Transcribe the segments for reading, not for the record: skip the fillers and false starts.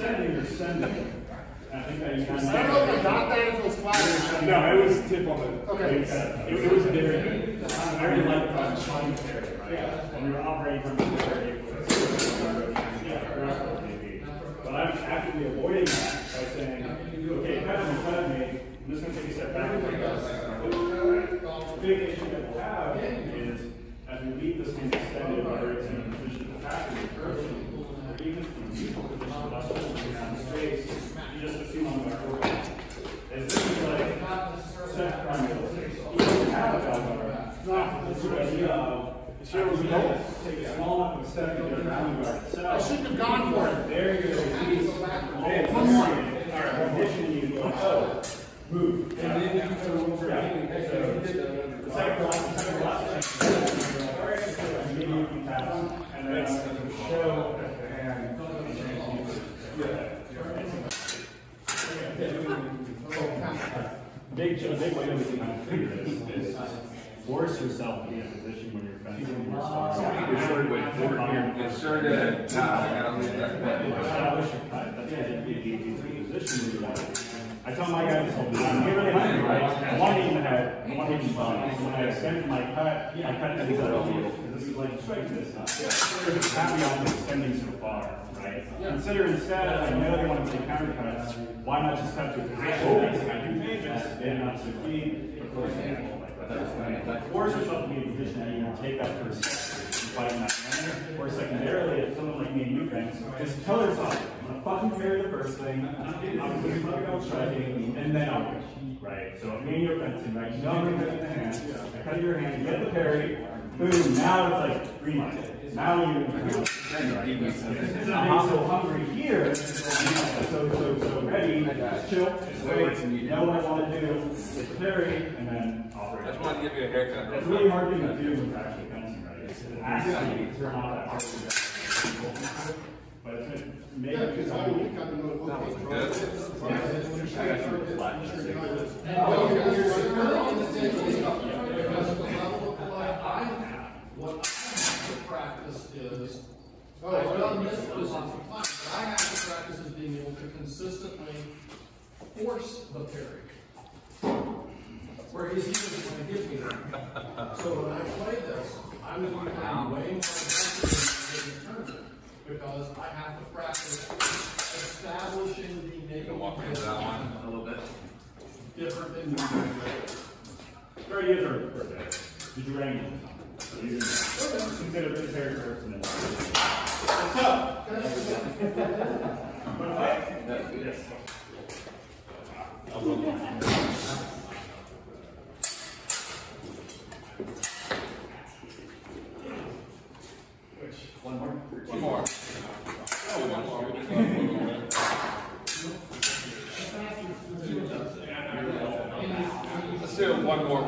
extending, you're sending. I think that you I don't know if I got that if it was flat. No, it was tip on the. Okay. It was very good. I really like the flying carry. Yeah. When we were operating from the carry, it was but I'm actively avoiding that by saying, okay, cut me. I'm just going to take a step back. The big issue that we'll have is as we leave this thing extended, whether it's in a position of capacity or even in a neutral position of us holding down space, you just assume on the forward. As this is like set prime real estate. You don't have a bell guard. It's not this idea of take a small enough of a step to get around the guard itself. I shouldn't have gone for it. There you go. One more. Our condition you go, oh, move. And then you go over the second last and then show and big way that we can kind of figure this is force yourself to be in a position when you're fencing yourself. It's sure to establish your cut. That's a position where you want to be. I tell my guys all the time, get really hungry, right? I want to eat in the head, I want to eat in the body. When I extend my cut to the middle, because this is like strike this. There's a caveat of extending so far, right? Consider instead, I know they want to take counter cuts, why not just cut to a position? I do pages, and not succeed, for example. Force yourself to be in a position that you can take that first step, fight in that manner, or secondarily, if someone like me and you fence, just tell yourself, I'm gonna fucking parry the first thing, I'm gonna go striking, and then I'll go. Right? So if me and you're fencing, right? You know I'm gonna get in the hand, I cut your hand, you get the parry, boom, now it's like green light. Now you're I'm so hungry here, so ready, just chill, just wait, know what I want to do, get the parry, and then operate. I just wanted to give you a haircut. It's really hard thing to do with actually fencing, right? It's actually turn off that hard to do. But it's going to make it good. That wasn't good. What I have to practice is, I've done this for some time, but I have to practice is being able to consistently force the parry. Where he's even going to give me that. So when I play this, I'm going to become way more aggressive in the tournament because I have to practice establishing the name. Walk into that one a little bit. Different than you. 30 years are perfect. Did you rank it? Consider this parry first and then. What's up? Want to fight? Yes. One more? One more. Let's do one more.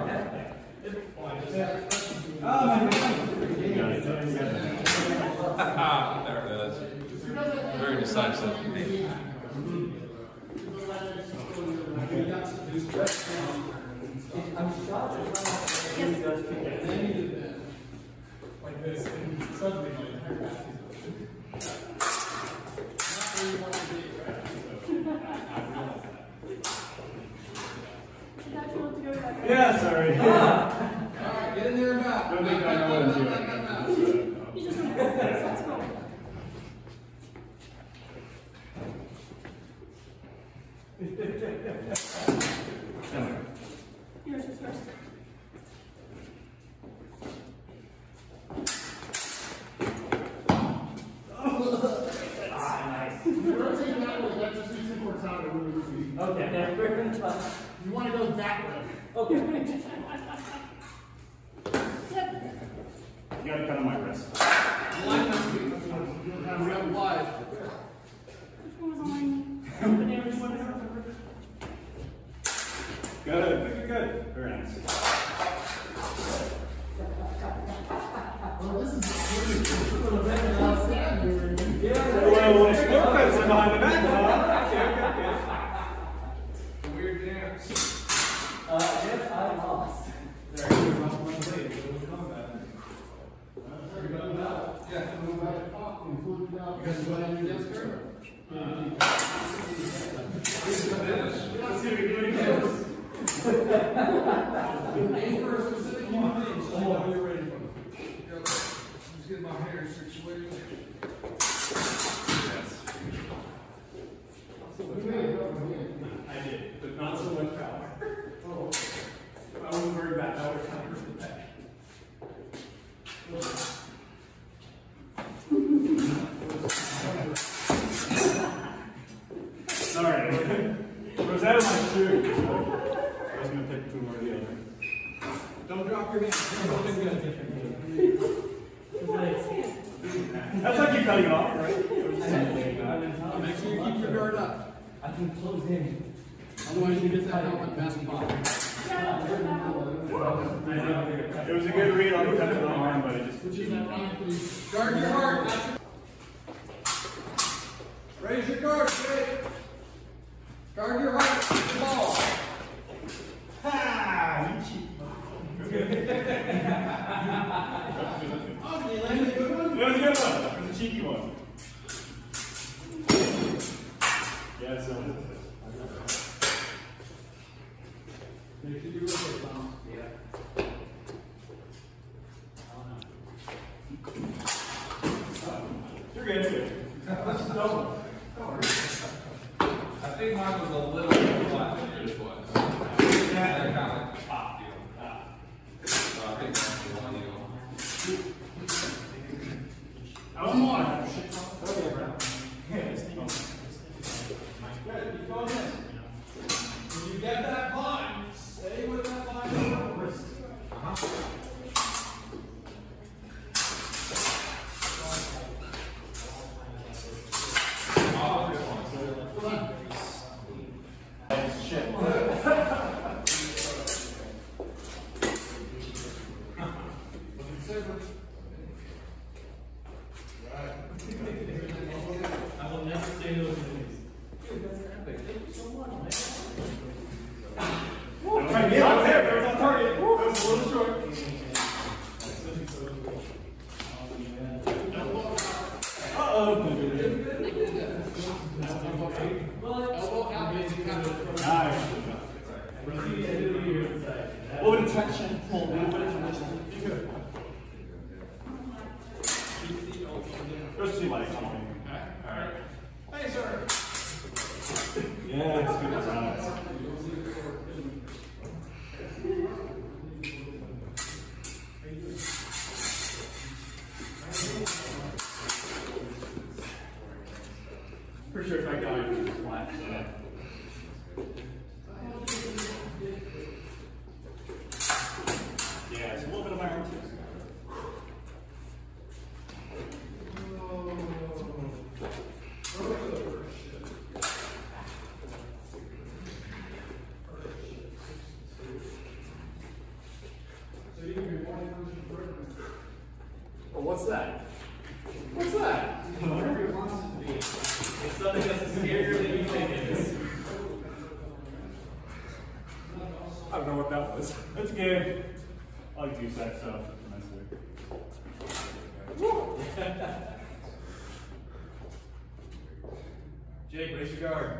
There it is. Very decisive. I'm shocked. Like this, and suddenly my entire back is not where you want to be, right? Yeah, sorry. Alright, get in there and back. I don't think I know what I'm doing. You just want to go. Let's go. Yours is first. Okay. You want to go that way. Okay. You gotta cut on my wrist. Real live. Good. Very nice. Well, this is Well, Swordplay behind the back. Weird dance. I guess I lost. Yeah. You guys want to do this? 2, do it again. Aim for a specific thing, so I know you're ready for it. Just get my hair situated. I did, but not so much power. Oh. I wasn't worried about power counter for the back. Sorry. It was out of my shoe. So I was going to pick one or the other. Don't drop your hand. That's like you cutting off, right? Make sure you keep your guard up. I can close in. Otherwise, you get that helmet messed up. It was a good read on the touch of the arm, but it just. Guard your heart. Raise your guard, Jake. Guard your heart. Keep the ball. Ha! You cheat. Oh, you landed a good one? That was a good one. It was a cheeky one. Yeah, so. Make sure you do it, Tom. Yeah. You're good, too. I think mine was a little bit flat than yours was. Yeah, kind of like a pop deal. So I think that's the one deal. I was more. When you get that line, stay with that line. I will never say those things. Dude, that's epic. Thank you so much, man. Yeah, that was there. That was on target. That was a little short. Uh-oh. Elbow out, baby. Nice. A little bit of tension. A little bit of tension. There's 2 lights on me. Alright. Hey, sir. Yeah, it's good times. For sure, if I got it, it's flat. Yeah, it's a little bit of iron too. Well, what's that? What's that? Whatever it wants to be. It's something that's scarier than you think it is. I don't know what that was. That's good. I like to use that stuff. Jake, raise your guard.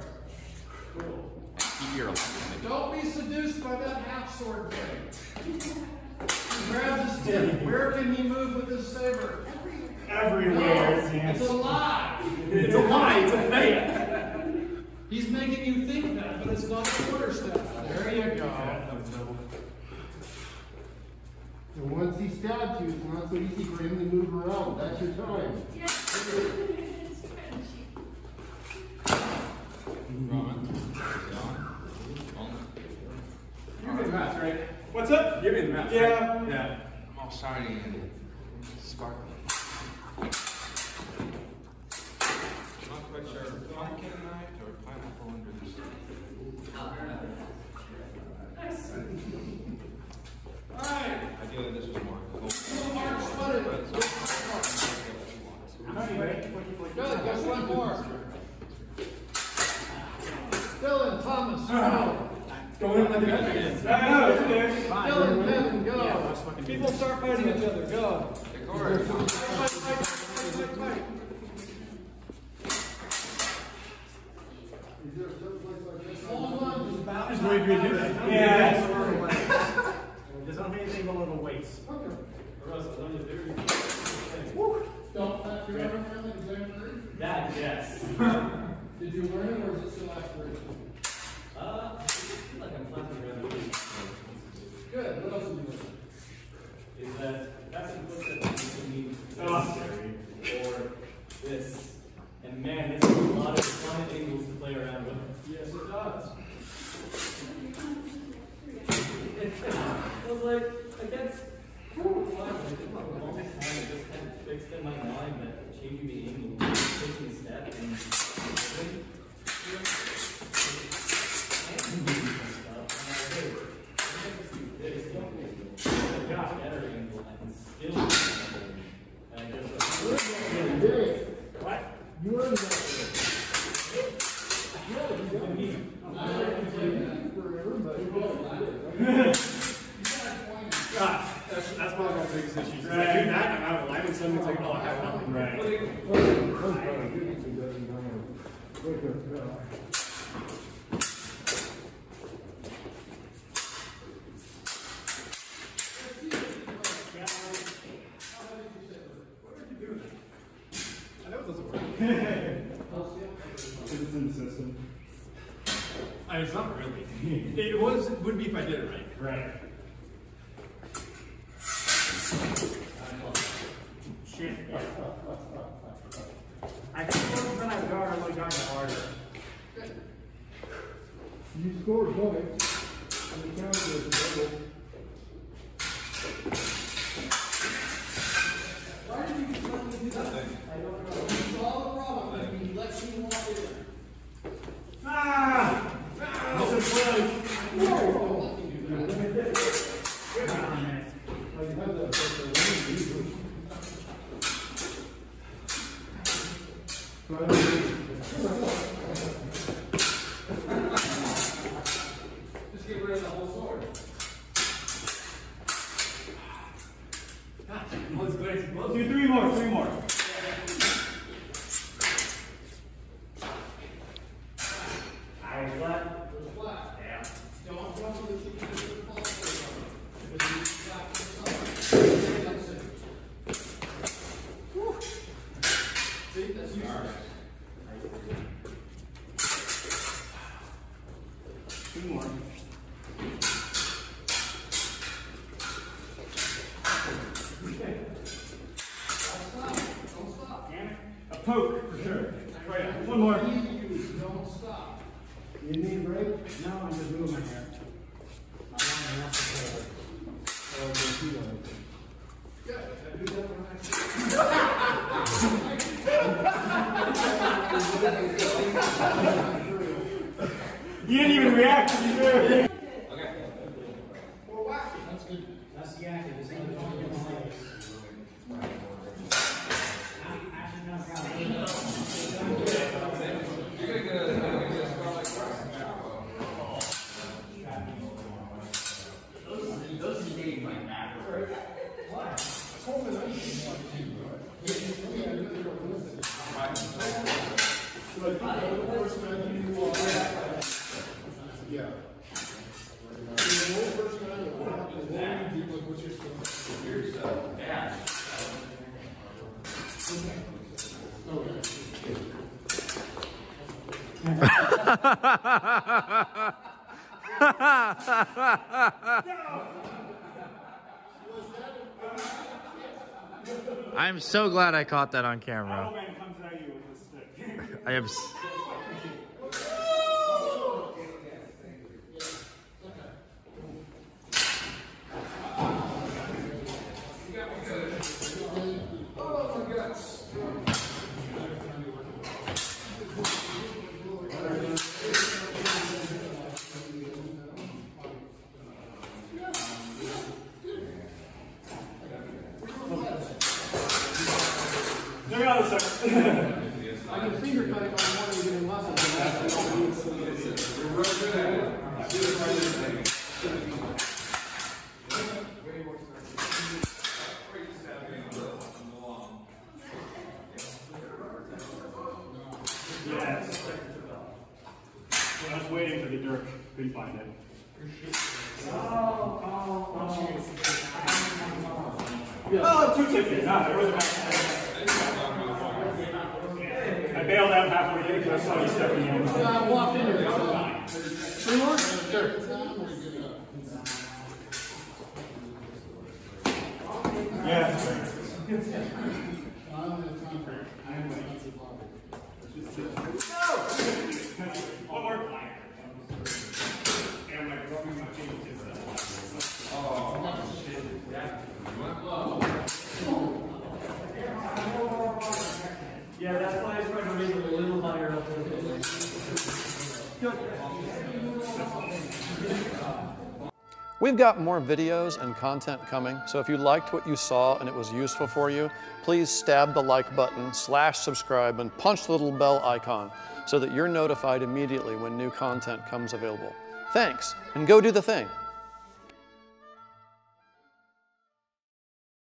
Don't be seduced by that half sword blade. He grabs his tip. Where can he move with his saber? Everywhere. No, it's a lie. It's a lie. It's a fake. He's making you think that, but it's not a quarter step. There you go. And once he stabs you, it's not so easy for him to move around. That's your time. You're getting the match, right? What's up? You're getting the match. Yeah. Right? Yeah. I'm all shiny and sparkling. Not quite sure. Pumpkin night or pineapple under the sea. Alright. Ideally, this was more. Good, guess one more. Dylan, Thomas, go. Going on the other end. Dylan, Kevin, go. People start fighting each other, go. Corey. Fight. Hold on, just bout wait for you to do that. Yeah. Just don't hit anything below the waist. Or else I'll only do. Don't clap your arm around like examiner. That, yes. Did you learn it or is it still aspiration? I feel like I'm flapping around the week. Good. What else did you learn? Is that that's a book that doesn't mean necessary or this. And man, there's a lot of fun angles to play around with. Yes, it does. I was like, against the longest time, I just had fixed in my mind that changing the angle, taking a step, and What? You learned that. That's one of our biggest issues. Right. I do that, I'm out of line, and suddenly it's like, oh, I have nothing. Right. I know it doesn't work. It's in the system. It's not really. It would be if I did it right. Right. Shit. I think when I guard, I'm going to guard harder. You scored points, and the counter is double. Why did you let me do that? I don't know. You saw the problem and you let me walk in. Ah! This is close. No, don't let me do that. Good on, man. I have that. Just get rid of the whole sword. Do three more. Eyes flat. Goes flat. Yeah. Don't drop the cheek to the fall forward. Because you slap the side. That's it. See, that's useless. Two more. Don't stop. Damn it. A poke, for sure. Right. One more. Don't stop. You need a break? No, I'm just moving my hair. Good. I do that when You didn't even react. You did. Okay. Or whacking. That's good. That's the active. It's not the You're gonna get a spot like that. Those dating like that. Yeah. Yeah. I'm so glad I caught that on Oh camera. man comes at you with a stick. I am. There we go, sir. I can finger cut it on one of you. was waiting for the dirk, couldn't find it. Oh, two tipping. No, there was a back. I bailed out halfway in because I saw you stepping in. I walked in here. Three more? Sure. Yeah, that's right. One more. And I'm like rubbing my fingertips. Yeah, that's why I tried to raise it a little higher up. We've got more videos and content coming, so if you liked what you saw and it was useful for you, please stab the like button, /subscribe, and punch the little bell icon so that you're notified immediately when new content comes available. Thanks, and go do the thing.